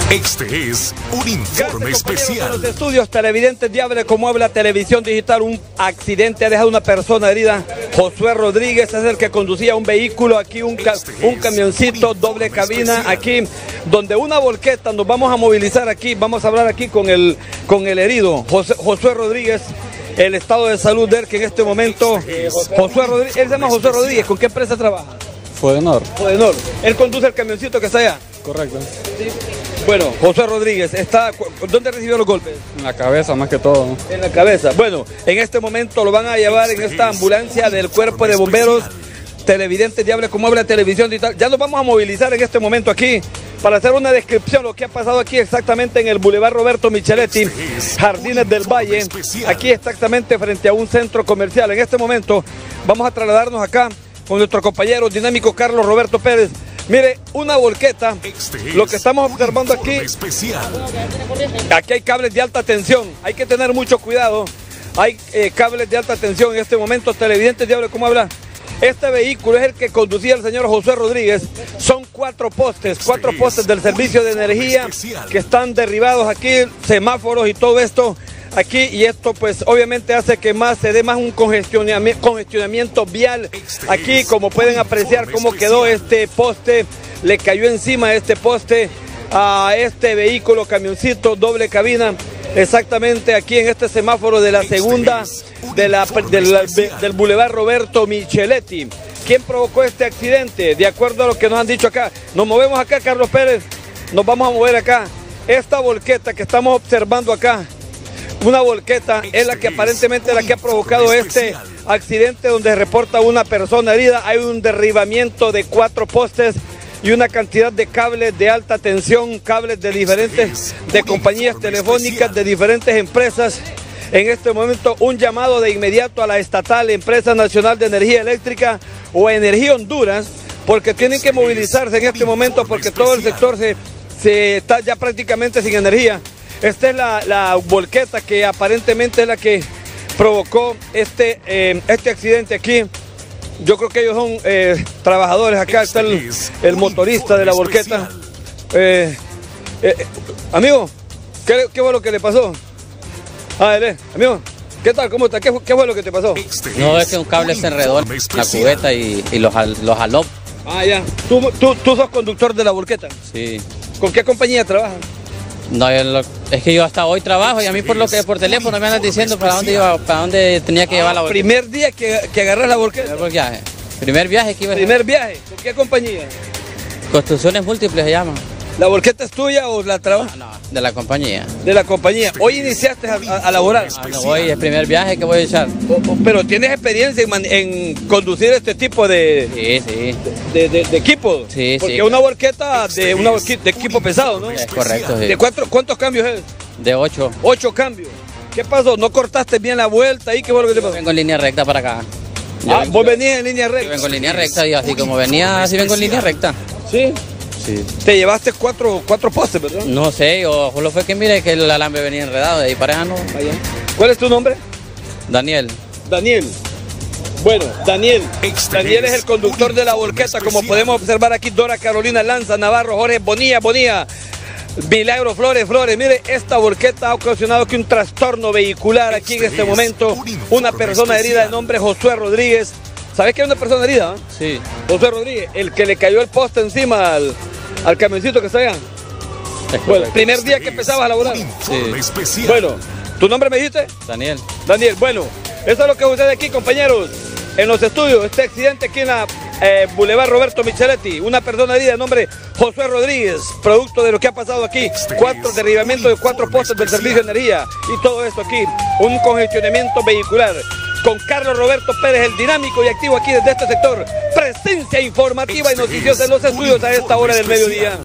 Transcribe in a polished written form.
Este es un informe especial. En los estudios televidentes Diable, como habla Televisión Digital, un accidente ha dejado una persona herida. Josué Rodríguez es el que conducía un vehículo aquí, un camioncito doble cabina aquí, donde una volqueta. Nos vamos a movilizar aquí, vamos a hablar aquí con el herido, Josué Rodríguez. El estado de salud de él, que en este momento, Josué Rodríguez, él se llama Josué Rodríguez. ¿Con qué empresa trabaja? Fodenor. Fodenor. Él conduce el camioncito que está allá. Correcto. ¿Sí? Bueno, Josué Rodríguez, ¿dónde recibió los golpes? En la cabeza más que todo, ¿no? En la cabeza. Bueno, en este momento lo van a llevar en esta ambulancia del Cuerpo de Bomberos. Televidentes Diable, como habla Televisión Digital. Ya nos vamos a movilizar en este momento aquí para hacer una descripción de lo que ha pasado aquí exactamente en el Boulevard Roberto Micheletti, Jardines del Valle, aquí exactamente frente a un centro comercial. En este momento vamos a trasladarnos acá con nuestro compañero dinámico Carlos Roberto Pérez. Mire, una volqueta, lo que estamos observando aquí, aquí hay cables de alta tensión, hay que tener mucho cuidado, hay cables de alta tensión en este momento. Televidentes Diable, ¿cómo habla? Este vehículo es el que conducía el señor Josué Rodríguez. Son cuatro postes del servicio de energía que están derribados aquí, semáforos y todo esto aquí, y esto pues obviamente hace que se dé más un congestionamiento vial aquí. Como pueden apreciar cómo quedó este poste, le cayó encima este poste a este vehículo camioncito doble cabina, exactamente aquí en este semáforo de la segunda del Boulevard Roberto Micheletti. ¿Quién provocó este accidente? De acuerdo a lo que nos han dicho acá, nos movemos acá, Carlos Pérez, nos vamos a mover acá. Esta volqueta que estamos observando acá, una volqueta, es la que aparentemente la que ha provocado este accidente, donde reporta una persona herida. Hay un derribamiento de 4 postes y una cantidad de cables de alta tensión, cables de compañías telefónicas, de diferentes empresas. En este momento un llamado de inmediato a la estatal Empresa Nacional de Energía Eléctrica o Energía Honduras, porque tienen que movilizarse en este momento, porque todo el sector se está ya prácticamente sin energía. Esta es la volqueta que aparentemente es la que provocó este accidente aquí. Yo creo que ellos son trabajadores. Acá está el motorista de la volqueta. Amigo, ¿qué fue lo que le pasó? Amigo, ¿qué tal? ¿Cómo está? ¿Qué fue lo que te pasó? No, es que un cable se enredó en la cubeta y los jaló. Ah, ya. ¿Tú sos conductor de la volqueta? Sí. ¿Con qué compañía trabajas? No, es que yo hasta hoy trabajo y a mí por teléfono me andan diciendo para dónde tenía que llevar la volqueta. ¿Primer día que agarras la volqueta? Primer viaje que iba a hacer. ¿Primer viaje? ¿Con qué compañía? Construcciones Múltiples se llama. ¿La volqueta es tuya o la trabajas? No, de la compañía. De la compañía. ¿Hoy iniciaste a laborar? No voy, es el primer viaje que voy a echar. Pero ¿tienes experiencia en conducir este tipo de equipo? Sí, porque una volqueta de equipo pesado, ¿no? Es correcto, sí. ¿De cuántos cambios es? De 8. 8 cambios. ¿Qué pasó? ¿No cortaste bien la vuelta ahí? ¿Qué fue lo que te pasó? Vengo en línea recta para acá. ¿Vos venís en línea recta? Yo vengo en línea recta y así como venía, así vengo en línea recta. ¿Sí? Sí. Te llevaste cuatro postes, ¿verdad? No sé, o solo fue que mire que el alambre venía enredado, de ahí para allá no. ¿Cuál es tu nombre? Daniel. Daniel. Bueno, Daniel es el conductor de la volqueta, como podemos observar aquí. Dora Carolina Lanza, Navarro, Jorge Bonilla, Milagro Flores. Mire, esta volqueta ha ocasionado aquí un trastorno vehicular aquí en este momento. Una persona herida de nombre Josué Rodríguez. ¿Sabes que hay una persona herida? Sí. Josué Rodríguez, el que le cayó el poste encima al camioncito que está allá. Bueno, primer día que empezabas a laborar. Sí. Bueno, ¿tu nombre me dijiste? Daniel. Bueno, eso es lo que sucede aquí, compañeros, en los estudios. Este accidente aquí en la Boulevard Roberto Micheletti, una persona herida de nombre Josué Rodríguez, producto de lo que ha pasado aquí. 4 derribamientos de 4 postes del servicio de energía y todo esto aquí, un congestionamiento vehicular. Con Carlos Roberto Pérez, el dinámico y activo aquí desde este sector. Presencia informativa y noticiosa en los estudios a esta hora del mediodía.